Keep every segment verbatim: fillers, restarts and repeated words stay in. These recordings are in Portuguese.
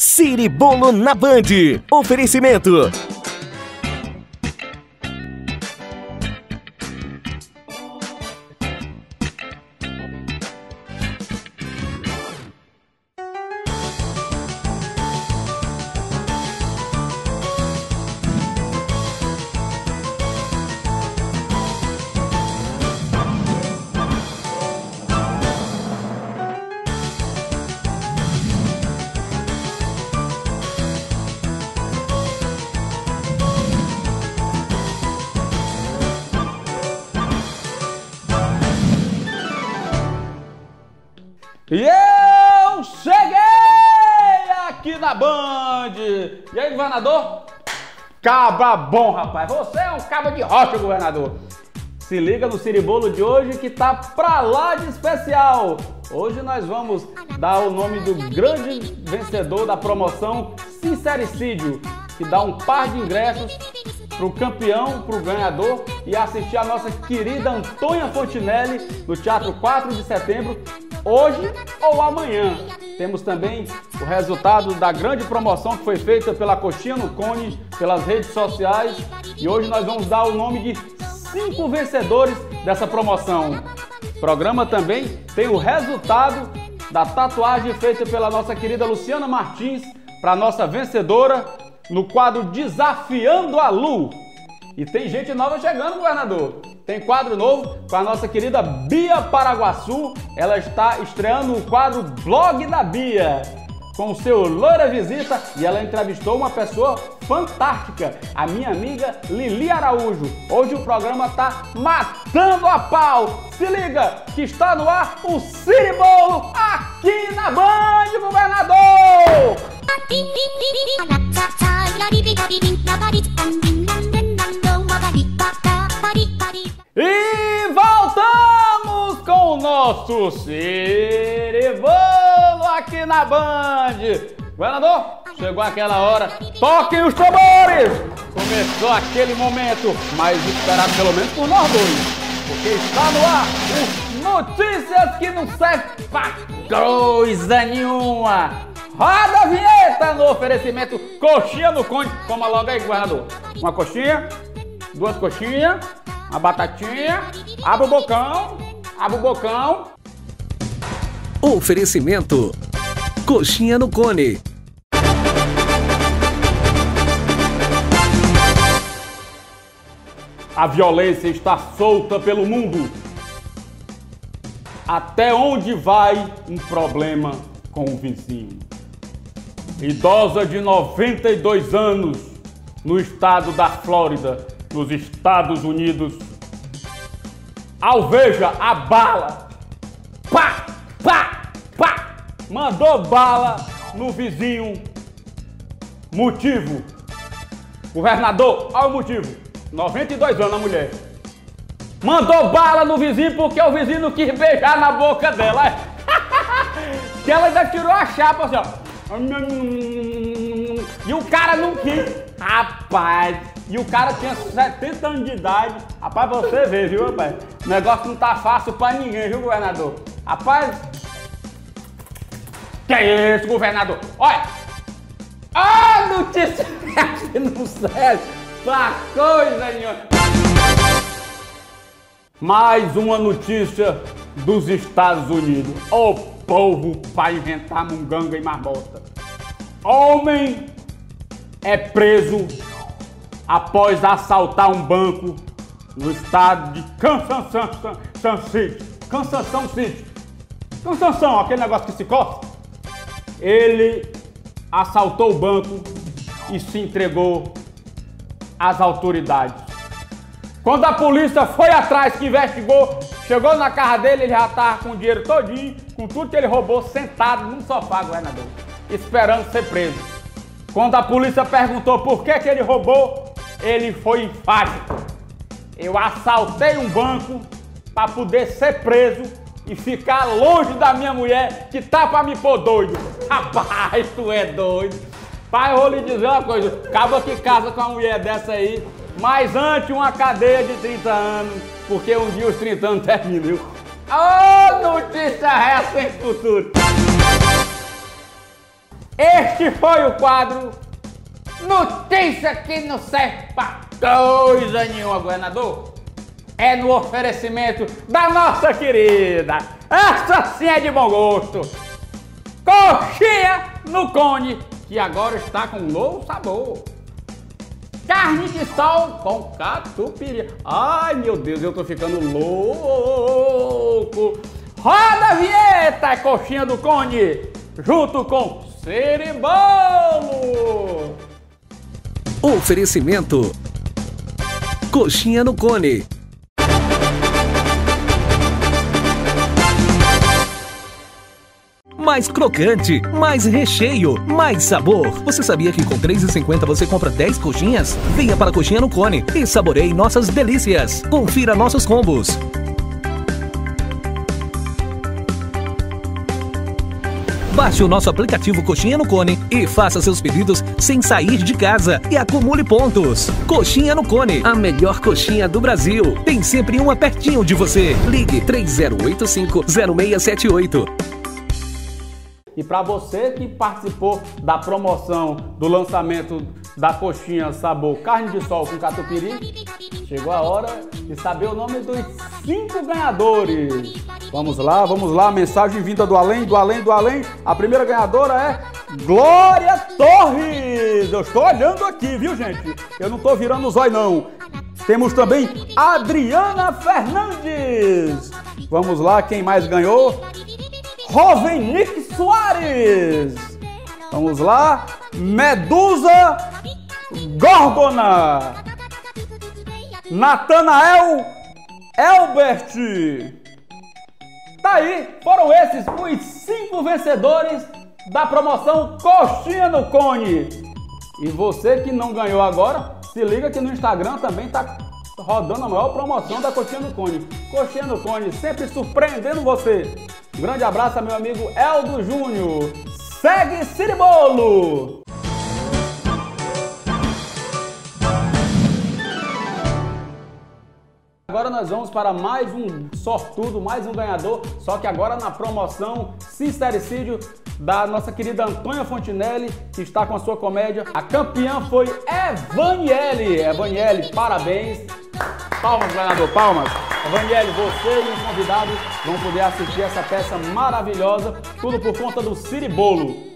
Ciribolo na Band. Oferecimento. E eu cheguei aqui na Band! E aí, governador? Cabra bom, rapaz! Você é um cabra de rocha, governador! Se liga no Ciribolo de hoje que tá pra lá de especial! Hoje nós vamos dar o nome do grande vencedor da promoção Sincericídio, que dá um par de ingressos pro campeão, pro ganhador, e assistir a nossa querida Antônia Fontinelli no Teatro quatro de setembro, hoje ou amanhã. Temos também o resultado da grande promoção que foi feita pela Coxinha no Cone, pelas redes sociais, e hoje nós vamos dar o nome de cinco vencedores dessa promoção. O programa também tem o resultado da tatuagem feita pela nossa querida Luciana Martins para nossa vencedora no quadro Desafiando a Lu. E tem gente nova chegando, governador. Tem quadro novo com a nossa querida Bia Paraguaçu. Ela está estreando o quadro Blog da Bia, com o seu Loira Visita, e ela entrevistou uma pessoa fantástica, a minha amiga Lili Araújo. Hoje o programa tá matando a pau. Se liga que está no ar o Ciribolo aqui na Band, governador! E voltamos com o nosso Ciribolo aqui na Band. Governador, chegou aquela hora, toquem os tambores! Começou aquele momento, mas esperado pelo menos por nós dois, porque está no ar o Notícias que não servem pra coisa nenhuma. Roda a vinheta no oferecimento Coxinha no Conde. Toma logo aí, governador. Uma coxinha, duas coxinhas, uma batatinha, abre o bocão, abre o bocão. Oferecimento Coxinha no Cone. A violência está solta pelo mundo. Até onde vai um problema com o vizinho? Idosa de noventa e dois anos, no estado da Flórida, nos Estados Unidos, alveja a bala, pá, pá, pá, mandou bala no vizinho. Motivo? Governador, olha o motivo. noventa e dois anos a mulher. Mandou bala no vizinho porque o vizinho não quis beijar na boca dela. Que ela ainda tirou a chapa assim, ó. E o cara não quis. Rapaz, e o cara tinha setenta anos de idade. Rapaz, pra você ver, viu, rapaz? O negócio não tá fácil pra ninguém, viu, governador? Rapaz, que é isso, governador? Olha! Ah, notícia que não serve pra coisa nenhuma. Mais uma notícia dos Estados Unidos. O povo vai inventar munganga e marmota. Homem é preso após assaltar um banco no estado de Kansas City. Kansas City. Kansas, aquele negócio que se coça. Ele assaltou o banco e se entregou às autoridades. Quando a polícia foi atrás, que investigou, chegou na casa dele, ele já estava com o dinheiro todinho, com tudo que ele roubou, sentado num sofá, governador, esperando ser preso. Quando a polícia perguntou por que que ele roubou, ele foi enfático. Eu assaltei um banco para poder ser preso e ficar longe da minha mulher, que tá para me pôr doido. Rapaz, tu é doido. Pai, eu vou lhe dizer uma coisa, acaba que casa com uma mulher dessa aí, mas antes uma cadeia de trinta anos, porque um dia os trinta anos terminam. Ô, oh, notícia essa em futuro! Este foi o quadro Notícia que não serve pra coisa nenhuma, governador. É no oferecimento da nossa querida, essa sim é de bom gosto, coxinha no cone, que agora está com um novo sabor. Carne de sol com catupiry. Ai, meu Deus, eu tô ficando louco. Roda a vinheta, coxinha do cone, junto com Siribolo. Oferecimento Coxinha no Cone. Mais crocante, mais recheio, mais sabor. Você sabia que com três reais e cinquenta centavos você compra dez coxinhas? Venha para a Coxinha no Cone e saboreie nossas delícias. Confira nossos combos. Baixe o nosso aplicativo Coxinha no Cone e faça seus pedidos sem sair de casa e acumule pontos. Coxinha no Cone, a melhor coxinha do Brasil. Tem sempre uma pertinho de você. Ligue três zero oito cinco, zero seis sete oito. E para você que participou da promoção do lançamento da coxinha sabor carne de sol com catupiry, chegou a hora de saber o nome dos cinco ganhadores. Vamos lá, vamos lá, mensagem vinda do além, do além, do além. A primeira ganhadora é Glória Torres. Eu estou olhando aqui, viu, gente? Eu não estou virando os olhos, não. Temos também Adriana Fernandes. Vamos lá, quem mais ganhou? Rovenick Soares. Vamos lá, Medusa Gorgona. Natanael Elbert. Tá aí, foram esses os cinco vencedores da promoção Coxinha no Cone. E você que não ganhou agora, se liga que no Instagram também tá rodando a maior promoção da Coxinha no Cone. Coxinha no Cone, sempre surpreendendo você. Um grande abraço a meu amigo Eldo Júnior. Segue Siribolo! Agora nós vamos para mais um sortudo, mais um ganhador, só que agora na promoção Sincericídio da nossa querida Antônia Fontinelli, que está com a sua comédia. A campeã foi Evaniele. Evaniele, parabéns. Palmas, governador, palmas. Evaniele, você e os convidados vão poder assistir essa peça maravilhosa, tudo por conta do Siribolo.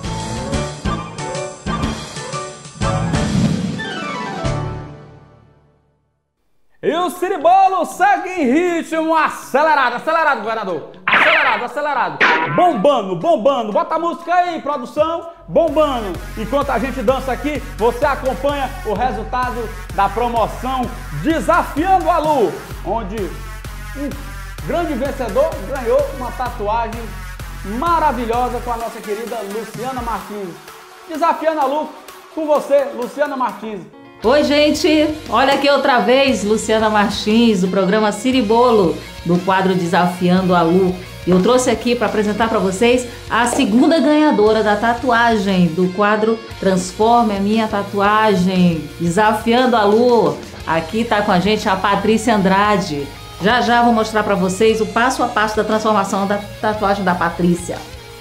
E o Siribolo segue em ritmo acelerado, acelerado, governador. Acelerado, acelerado. Bombando, bombando. Bota a música aí, produção. Bombando. Enquanto a gente dança aqui, você acompanha o resultado da promoção Desafiando a Lu, onde um grande vencedor ganhou uma tatuagem maravilhosa com a nossa querida Luciana Martins. Desafiando a Lu com você, Luciana Martins. Oi, gente! Olha aqui outra vez, Luciana Martins, do programa Siribolo, do quadro Desafiando a Lu. Eu trouxe aqui para apresentar para vocês a segunda ganhadora da tatuagem do quadro Transforme a Minha Tatuagem, Desafiando a Lu. Aqui tá com a gente a Patrícia Andrade. Já já vou mostrar para vocês o passo a passo da transformação da tatuagem da Patrícia.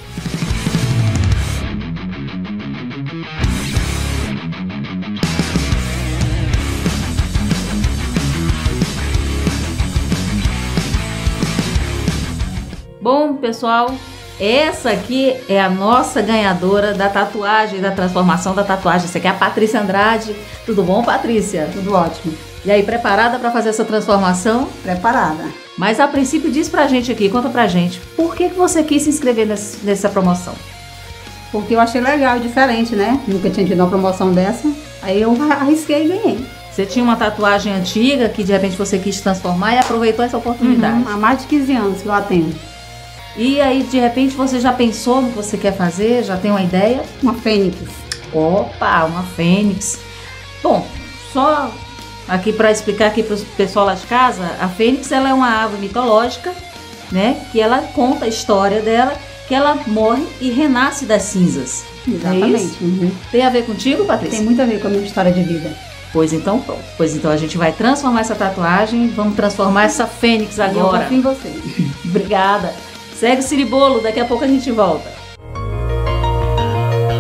Bom, pessoal, essa aqui é a nossa ganhadora da tatuagem, da transformação da tatuagem. Essa aqui é a Patrícia Andrade. Tudo bom, Patrícia? Tudo ótimo. E aí, preparada para fazer essa transformação? Preparada. Mas a princípio diz pra gente aqui, conta pra gente, por que que você quis se inscrever nessa, nessa promoção? Porque eu achei legal e diferente, né? Nunca tinha tido uma promoção dessa. Aí eu arrisquei e ganhei. Você tinha uma tatuagem antiga que de repente você quis transformar e aproveitou essa oportunidade. Uhum, há mais de quinze anos que eu atendo. E aí, de repente, você já pensou no que você quer fazer? Já tem uma ideia? Uma fênix. Opa, uma fênix. Bom, só aqui para explicar aqui para o pessoal lá de casa, a fênix ela é uma ave mitológica, né? Que ela conta a história dela, que ela morre e renasce das cinzas. Exatamente. É uhum. Tem a ver contigo, Patrícia? Tem muito a ver com a minha história de vida. Pois então, pronto. Pois então a gente vai transformar essa tatuagem, vamos transformar essa fênix agora. Eu confio em você. Obrigada. Segue o Siribolo, daqui a pouco a gente volta.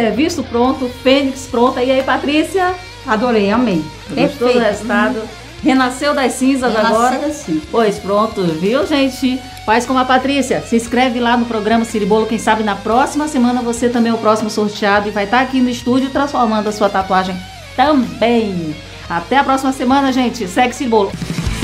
serviço pronto, Fênix pronta. E aí, Patrícia? Adorei, amei. Gostou do resultado? Hum. Renasceu das cinzas Renasceu agora? das cinzas. Pois pronto, viu, gente? Faz como a Patrícia. Se inscreve lá no programa Ciribolo. Quem sabe na próxima semana você também é o próximo sorteado e vai estar aqui no estúdio transformando a sua tatuagem também. Até a próxima semana, gente. Segue Ciribolo.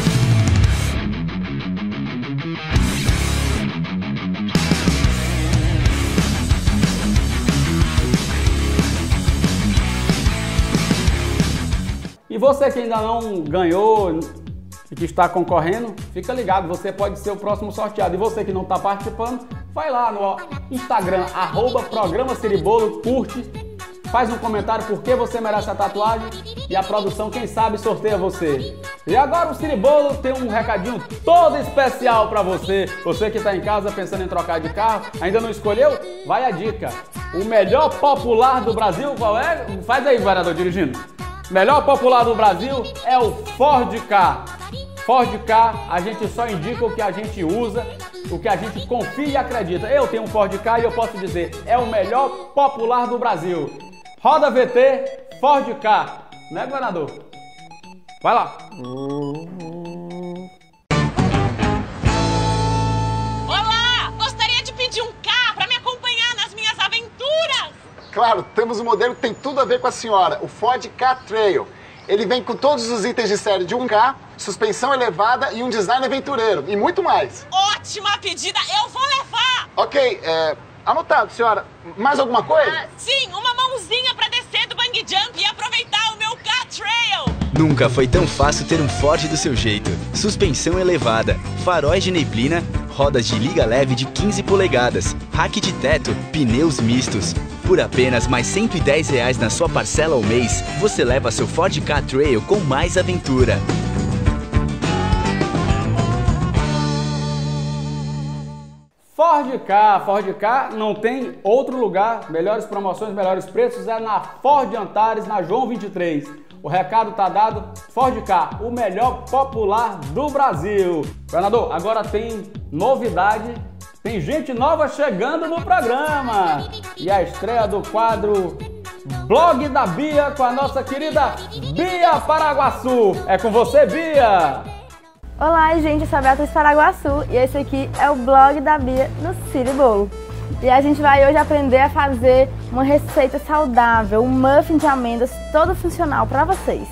E você que ainda não ganhou e que está concorrendo, fica ligado, você pode ser o próximo sorteado. E você que não está participando, vai lá no Instagram, arroba Programa Ciribolo, curte, faz um comentário por que você merece a tatuagem e a produção, quem sabe, sorteia você. E agora o Ciribolo tem um recadinho todo especial para você. Você que está em casa pensando em trocar de carro, ainda não escolheu? Vai a dica. O melhor popular do Brasil, qual é? Faz aí, vereador dirigindo. Melhor popular do Brasil é o Ford Ka. Ford Ka, a gente só indica o que a gente usa, o que a gente confia e acredita. Eu tenho um Ford Ka e eu posso dizer, é o melhor popular do Brasil. Roda V T, Ford Ka. Né, governador? Vai lá. Olá! Gostaria de pedir um carro para me acompanhar nas minhas aventuras. Claro, temos um modelo que tem tudo a ver com a senhora, o Ford Ka Trail. Ele vem com todos os itens de série de um K, suspensão elevada e um design aventureiro, e muito mais. Ótima pedida, eu vou levar! Ok, é, anotado, senhora. Mais alguma coisa? Ah, sim, uma mãozinha para descer do bungee jump e aproveitar o meu Ka Trail. Nunca foi tão fácil ter um Ford do seu jeito. Suspensão elevada, faróis de neblina, rodas de liga leve de quinze polegadas, rack de teto, pneus mistos. Por apenas mais cento e dez reais na sua parcela ao mês, você leva seu Ford Ka Trail com mais aventura. Ford Ka, Ford Ka não tem outro lugar. Melhores promoções, melhores preços é na Ford Antares, na João vinte e três. O recado tá dado, Ford Ka, o melhor popular do Brasil. Governador, agora tem novidade. Tem gente nova chegando no programa. E a estreia do quadro Blog da Bia com a nossa querida Bia Paraguaçu. É com você, Bia! Olá, gente, eu sou a Beatriz Paraguaçu e esse aqui é o Blog da Bia no Ciribolo. E a gente vai hoje aprender a fazer uma receita saudável, um muffin de amêndoas todo funcional para vocês.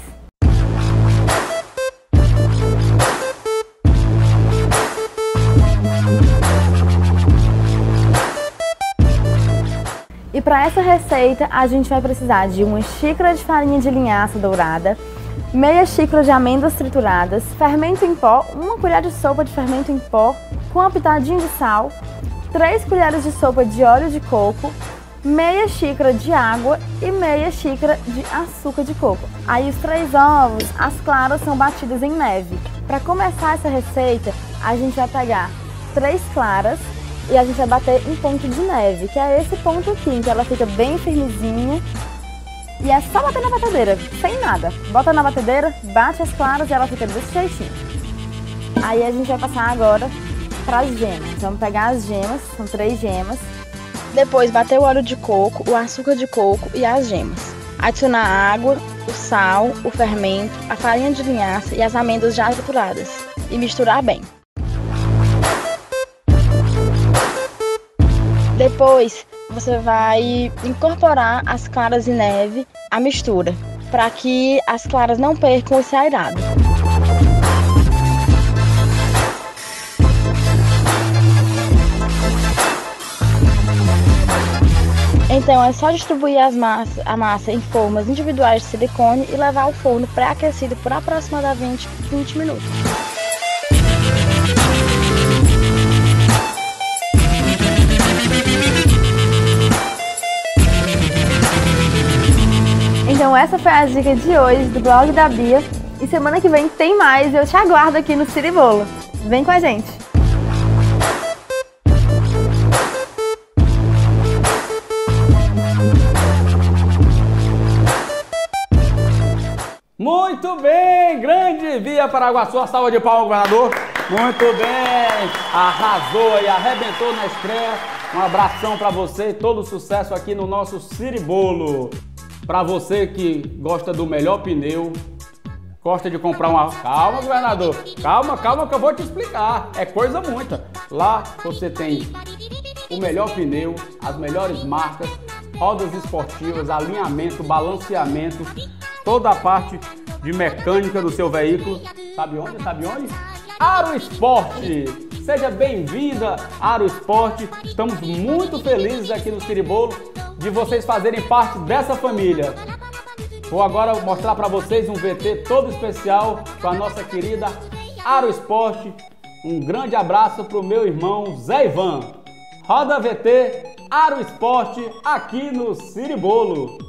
E para essa receita, a gente vai precisar de uma xícara de farinha de linhaça dourada, meia xícara de amêndoas trituradas, fermento em pó, uma colher de sopa de fermento em pó com uma pitadinha de sal, três colheres de sopa de óleo de coco, meia xícara de água e meia xícara de açúcar de coco. Aí os três ovos, as claras são batidas em neve. Para começar essa receita, a gente vai pegar três claras e a gente vai bater em ponto de neve, que é esse ponto aqui, em que ela fica bem firmezinha. E é só bater na batedeira, sem nada. Bota na batedeira, bate as claras e ela fica desse jeitinho. Aí a gente vai passar agora para as gemas. Vamos pegar as gemas, são três gemas. Depois bater o óleo de coco, o açúcar de coco e as gemas. Adicionar a água, o sal, o fermento, a farinha de linhaça e as amêndoas já trituradas. E misturar bem. Depois, você vai incorporar as claras de neve à mistura, para que as claras não percam esse aerado. Então é só distribuir as massa, a massa em formas individuais de silicone e levar ao forno pré-aquecido por aproximadamente vinte minutos. Então essa foi a dica de hoje do blog da Bia. E semana que vem tem mais, eu te aguardo aqui no Ciribolo. Vem com a gente! Muito bem, grande Bia Paraguaçu, a salva de palmas, governador. Muito bem, arrasou e arrebentou na estreia. Um abração para você e todo sucesso aqui no nosso Ciribolo. Para você que gosta do melhor pneu, gosta de comprar uma... Calma, governador. Calma, calma que eu vou te explicar. É coisa muita. Lá você tem o melhor pneu, as melhores marcas, rodas esportivas, alinhamento, balanceamento, toda a parte de mecânica do seu veículo. Sabe onde? Sabe onde? Aro Esporte! Seja bem-vinda, Aro Esporte. Estamos muito felizes aqui no Ciribolo de vocês fazerem parte dessa família. Vou agora mostrar para vocês um V T todo especial com a nossa querida Aro Esporte. Um grande abraço para o meu irmão Zé Ivan. Roda V T Aro Esporte aqui no Ciribolo.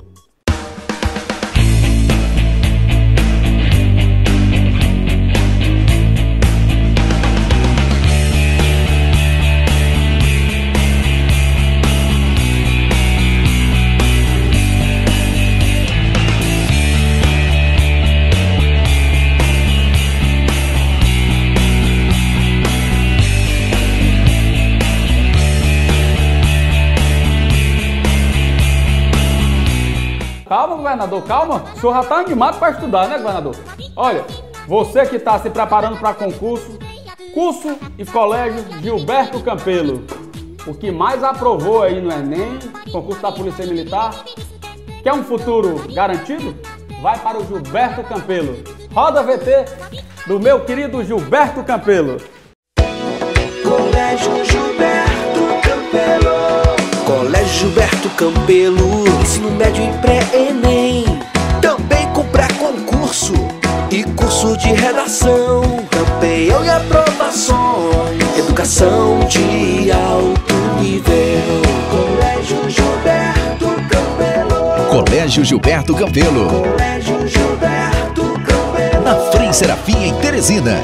Calma, governador, calma. O senhor já está animado para estudar, né, governador? Olha, você que está se preparando para concurso, curso e colégio Gilberto Campelo. O que mais aprovou aí no Enem, concurso da Polícia Militar, quer um futuro garantido? Vai para o Gilberto Campelo. Roda V T do meu querido Gilberto Campelo. Colégio Gilberto Campelo. Colégio Gilberto Campelo, ensino médio e pré-ENEM, também com pré-concurso e curso de redação, campeão e aprovações, educação de alto nível. Colégio Gilberto Campelo. Colégio Gilberto Campelo. Colégio Gilberto Campelo. Na Frei Serafim, em Teresina.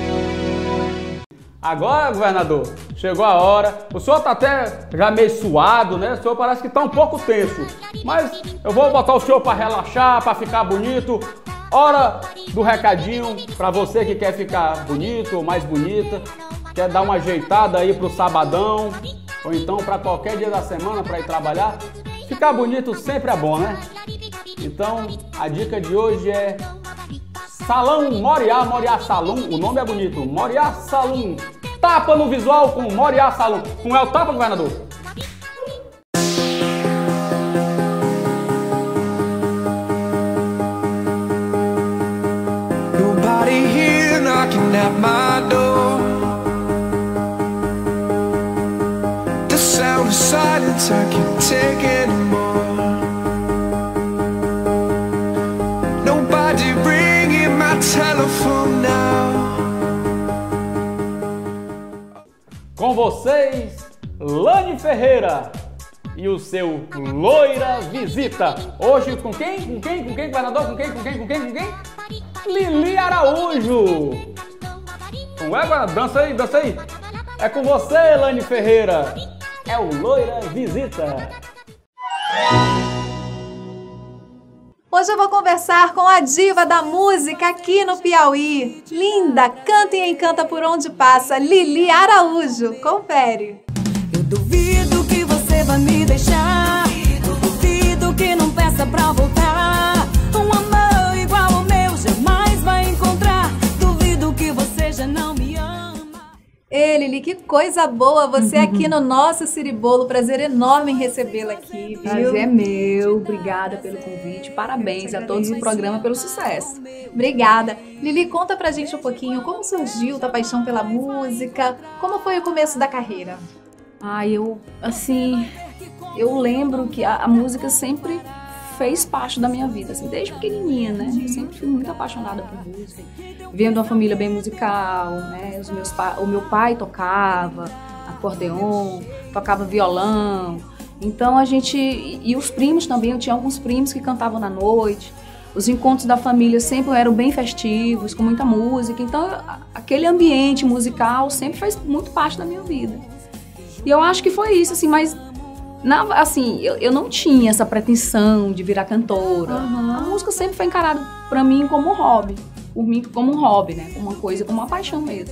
Agora, governador, chegou a hora. O senhor tá até já meio suado, né? O senhor parece que tá um pouco tenso. Mas eu vou botar o senhor para relaxar, para ficar bonito. Hora do recadinho para você que quer ficar bonito ou mais bonita, quer dar uma ajeitada aí pro sabadão, ou então para qualquer dia da semana para ir trabalhar. Ficar bonito sempre é bom, né? Então, a dica de hoje é Salão Moriá, Moriá Salão, o nome é bonito, Moriá Salão. Tapa no visual com Moriá Salão. Com é o tapa, governador? Nobody here knocking at my door. The sound of silence I can't take anymore. Nobody ringing my telephone now. Com vocês, Lani Ferreira e o seu Loira Visita. Hoje com quem? Com quem? Com quem, governador? Com quem? Com quem? Com quem? Com quem? Lili Araújo. Não é, governador? Dança aí, dança aí. É com você, Lani Ferreira. É o Loira Visita. Hoje eu vou conversar com a diva da música aqui no Piauí. Linda, canta e encanta por onde passa, Lili Araújo. Confere. Eu duvido que você vai me deixar. Eu duvido que não peça pra voltar. Um amor igual ao meu jamais vai encontrar. Duvido que você já não me ama. Ei, Lili, que coisa boa você aqui no nosso Ciribolo. Prazer enorme em recebê-la aqui, viu? Prazer é meu. Obrigada pelo convite. Parabéns a todos do programa pelo sucesso. Obrigada. Lili, conta pra gente um pouquinho como surgiu tua paixão pela música. Como foi o começo da carreira? Ah, eu, assim, eu lembro que a, a música sempre fez parte da minha vida, assim, desde pequenininha, né? Eu sempre fui muito apaixonada por música. Vendo uma família bem musical, né? Os meus pa... O meu pai tocava acordeon, tocava violão. Então a gente... E os primos também, eu tinha alguns primos que cantavam na noite. Os encontros da família sempre eram bem festivos, com muita música. Então aquele ambiente musical sempre fez muito parte da minha vida. E eu acho que foi isso, assim, mas... Na, assim, eu, eu não tinha essa pretensão de virar cantora. Uhum. A música sempre foi encarada pra mim como um hobby. Por mim como um hobby, né? Como uma coisa, como uma paixão mesmo.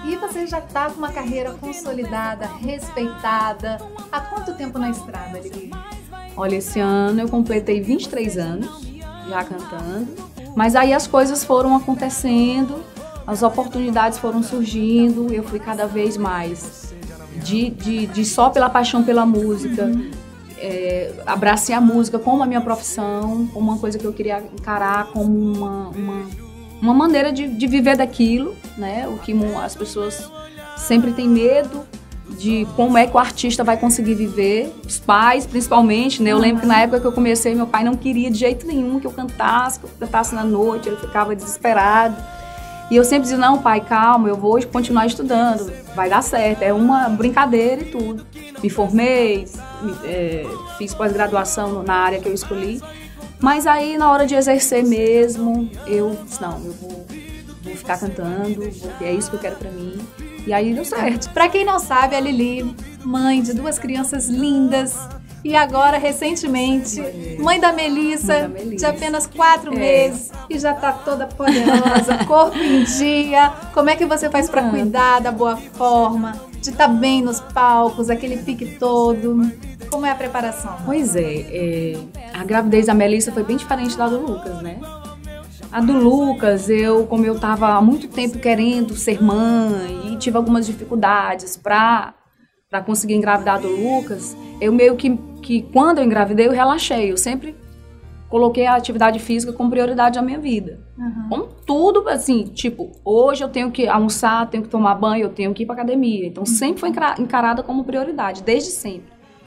E você já tá com uma carreira consolidada, respeitada. Há quanto tempo na estrada, Lili? Olha, esse ano eu completei vinte e três anos já cantando, mas aí as coisas foram acontecendo, as oportunidades foram surgindo, eu fui cada vez mais de, de, de só pela paixão pela música, uhum. é, abracei a música como a minha profissão, como uma coisa que eu queria encarar como uma, uma, uma maneira de, de viver daquilo, né? O que as pessoas sempre têm medo de como é que o artista vai conseguir viver, os pais principalmente, né? Eu lembro que na época que eu comecei, meu pai não queria de jeito nenhum que eu cantasse, que eu cantasse na noite, ele ficava desesperado. E eu sempre dizia, não pai, calma, eu vou continuar estudando, vai dar certo, é uma brincadeira e tudo. Me formei, me, é, fiz pós-graduação na área que eu escolhi, mas aí na hora de exercer mesmo, eu disse, não, eu vou, vou ficar cantando, porque é isso que eu quero pra mim. E aí deu certo. Pra quem não sabe, a Lili, mãe de duas crianças lindas e agora, recentemente, mãe da Melissa, mãe da Melissa. de apenas quatro é. meses e já tá toda poderosa, corpo em dia. Como é que você faz pra cuidar da boa forma, de estar tá bem nos palcos, aquele pique todo? Como é a preparação? Pois é, é, a gravidez da Melissa foi bem diferente da do Lucas, né? A do Lucas, eu, como eu estava há muito tempo querendo ser mãe e tive algumas dificuldades para para conseguir engravidar do Lucas, eu meio que, que, quando eu engravidei, eu relaxei. Eu sempre coloquei a atividade física como prioridade na minha vida. Uhum. Com tudo, assim, tipo, hoje eu tenho que almoçar, tenho que tomar banho, eu tenho que ir para academia. Então, sempre foi encarada como prioridade, desde sempre.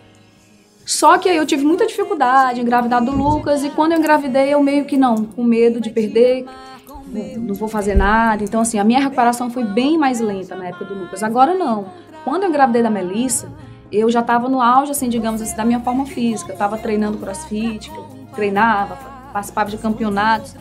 Só que aí eu tive muita dificuldade em engravidar do Lucas e quando eu engravidei eu meio que não, com medo de perder, não vou fazer nada. Então assim, a minha recuperação foi bem mais lenta na época do Lucas. Agora não. Quando eu engravidei da Melissa, eu já estava no auge, assim, digamos assim, da minha forma física. Eu estava treinando crossfit, eu treinava, participava de campeonatos.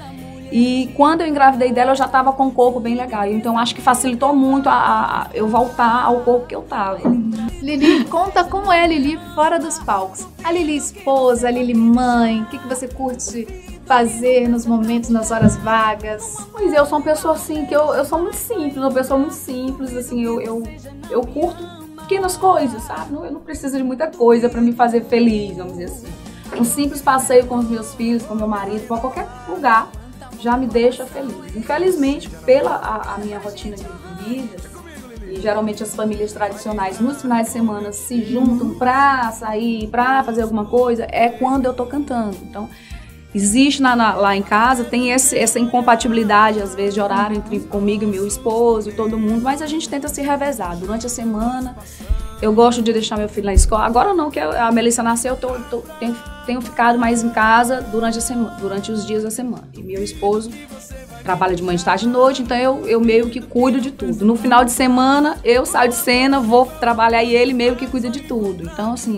E quando eu engravidei dela, eu já estava com um corpo bem legal. Então, acho que facilitou muito a, a eu voltar ao corpo que eu estava. Lili, conta como é a Lili fora dos palcos. A Lili esposa, a Lili mãe, o que, que você curte fazer nos momentos, nas horas vagas? Pois é, eu sou uma pessoa assim, que eu, eu sou muito simples, uma pessoa muito simples, assim, eu, eu, eu curto pequenas coisas, sabe? Eu não preciso de muita coisa para me fazer feliz, vamos dizer assim. Um simples passeio com os meus filhos, com meu marido, para qualquer lugar, já me deixa feliz. Infelizmente, pela a, a minha rotina de vida, e geralmente as famílias tradicionais nos finais de semana se juntam pra sair, pra fazer alguma coisa, é quando eu tô cantando. Então, existe na, na, lá em casa, tem esse, essa incompatibilidade, às vezes, de horário entre comigo e meu esposo e todo mundo, mas a gente tenta se revezar. Durante a semana, eu gosto de deixar meu filho na escola. Agora não, que a Melissa nasceu, eu tô, tô, tenho, tenho ficado mais em casa durante, a semana, durante os dias da semana. E meu esposo trabalha de manhã, de tarde e de noite, então eu, eu meio que cuido de tudo. No final de semana, eu saio de cena, vou trabalhar e ele meio que cuida de tudo. Então, assim,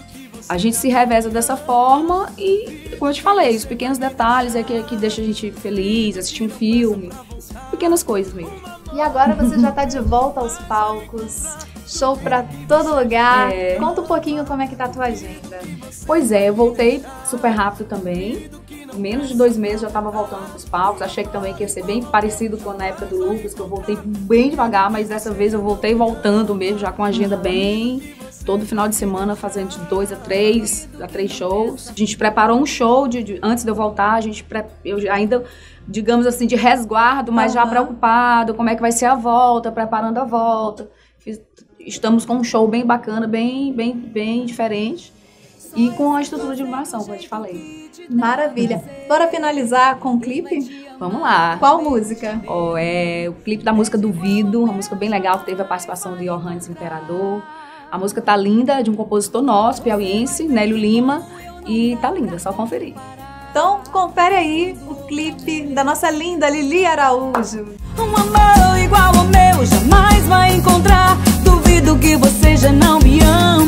a gente se reveza dessa forma e, como eu te falei, os pequenos detalhes é que, que deixa a gente feliz, assistir um filme, pequenas coisas mesmo. E agora você já tá de volta aos palcos, show pra todo lugar. É. Conta um pouquinho como é que tá a tua agenda. Pois é, eu voltei super rápido também. Em menos de dois meses já tava voltando pros palcos. Achei que também que ia ser bem parecido com a época do Lucas, que eu voltei bem devagar, mas dessa vez eu voltei voltando mesmo, já com a agenda bem... Todo final de semana fazendo de dois a três, a três shows. A gente preparou um show de, de, antes de eu voltar, a gente pre, eu ainda, digamos assim, de resguardo, mas uhum. já preocupado, como é que vai ser a volta, preparando a volta. Fiz, estamos com um show bem bacana, bem, bem, bem diferente. E com a estrutura de iluminação, como eu te falei. Maravilha. Bora finalizar com o clipe? Vamos lá. Qual música? Oh, é o clipe da música Duvido, uma música bem legal, que teve a participação de Johannes Imperador. A música tá linda, de um compositor nosso, piauiense, Nélio Lima, e tá linda, só conferir. Então, confere aí o clipe da nossa linda Lili Araújo. Um amor igual ao meu jamais vai encontrar. Duvido que você já não me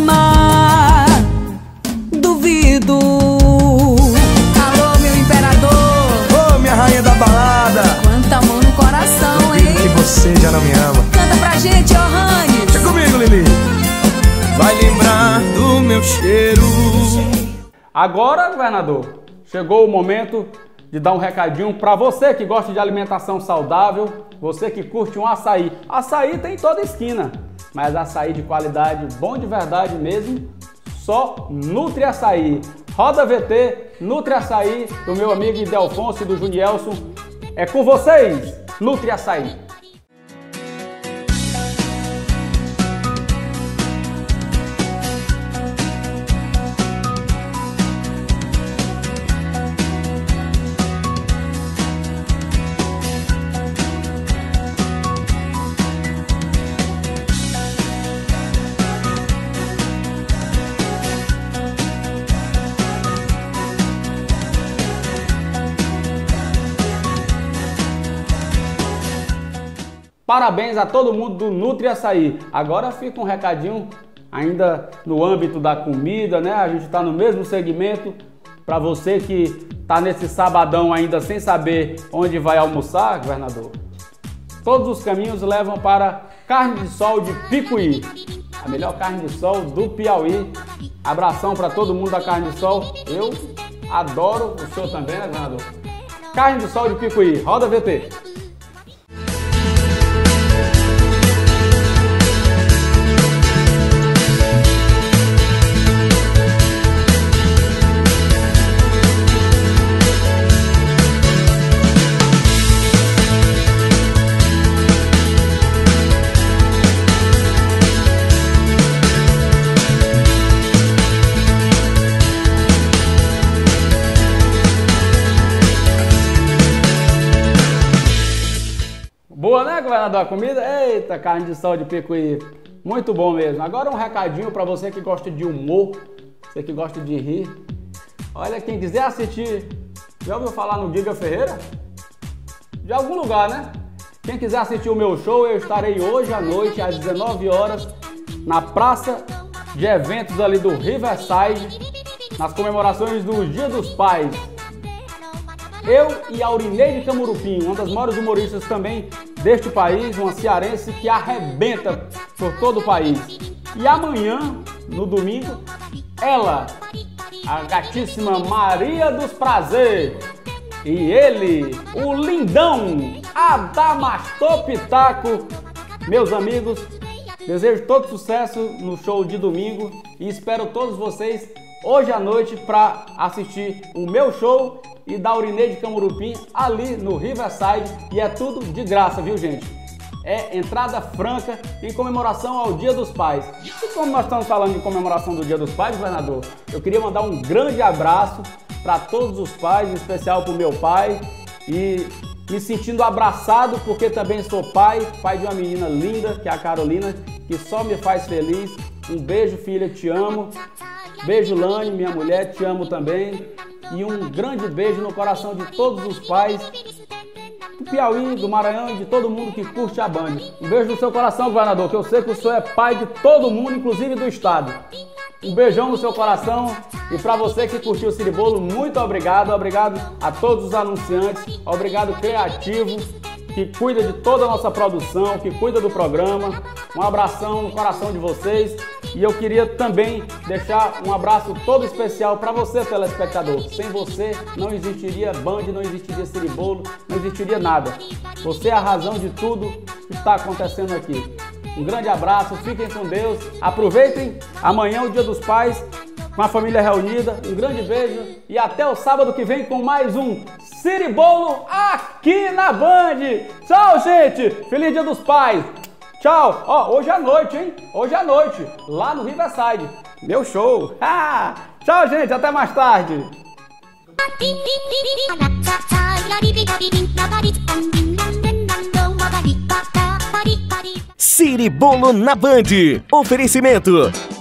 ama. Duvido. Alô, meu imperador. Ô, oh, minha rainha da balada. Quanta amor no coração, Duvido hein? que você já não me ama. Canta pra gente, Johannes. Vem comigo, Lili. Vai lembrar do meu cheiro. Agora, governador, chegou o momento de dar um recadinho para você que gosta de alimentação saudável, você que curte um açaí. Açaí tem em toda esquina, mas açaí de qualidade, bom de verdade mesmo, só Nutri Açaí. Roda V T, Nutri Açaí, do meu amigo Idelfonso e do Junielson. É com vocês, Nutri Açaí. Parabéns a todo mundo do Nutri Açaí. Agora fica um recadinho ainda no âmbito da comida, né? A gente está no mesmo segmento. Para você que está nesse sabadão ainda sem saber onde vai almoçar, governador, todos os caminhos levam para Carne de Sol de Picuí, a melhor carne de sol do Piauí. Abração para todo mundo da Carne de Sol. Eu adoro, o senhor também, né, governador? Carne de Sol de Picuí, roda V T. Boa, né, governador? A comida? Eita, carne de sol de Picuí. Muito bom mesmo. Agora um recadinho para você que gosta de humor, você que gosta de rir. Olha, quem quiser assistir, já ouviu falar no Giga Ferreira? De algum lugar, né? Quem quiser assistir o meu show, eu estarei hoje à noite, às dezenove horas, na praça de eventos ali do Riverside, nas comemorações do Dia dos Pais. Eu e a Aurineide Camurupim, uma das maiores humoristas também deste país, uma cearense que arrebenta por todo o país. E amanhã, no domingo, ela, a gatíssima Maria dos Prazer, e ele, o lindão Adamastor Pitaco. Meus amigos, desejo todo sucesso no show de domingo e espero todos vocês hoje à noite para assistir o meu show e da Aurineide Camurupim ali no Riverside, e é tudo de graça, viu, gente? É entrada franca em comemoração ao Dia dos Pais. E como nós estamos falando de comemoração do Dia dos Pais, governador, eu queria mandar um grande abraço para todos os pais, em especial para o meu pai, e me sentindo abraçado porque também sou pai, pai de uma menina linda, que é a Carolina, que só me faz feliz. Um beijo, filha, te amo. Beijo, Lane, minha mulher, te amo também. E um grande beijo no coração de todos os pais do Piauí, do Maranhão e de todo mundo que curte a Band. Um beijo no seu coração, governador, que eu sei que o senhor é pai de todo mundo, inclusive do estado. Um beijão no seu coração, e para você que curtiu o Ciribolo, muito obrigado. Obrigado a todos os anunciantes, obrigado Criativo, que cuida de toda a nossa produção, que cuida do programa. Um abração no coração de vocês. E eu queria também deixar um abraço todo especial para você, telespectador. Sem você não existiria Band, não existiria Ciribolo, não existiria nada. Você é a razão de tudo que está acontecendo aqui. Um grande abraço, fiquem com Deus, aproveitem amanhã o Dia dos Pais com a família reunida. Um grande beijo e até o sábado que vem com mais um Ciribolo aqui na Band. Tchau, gente! Feliz Dia dos Pais! Tchau! Ó, hoje à noite, hein? Hoje à noite, lá no Riverside. Meu show! Ah! Tchau, gente! Até mais tarde! Ciribolo na Band. Oferecimento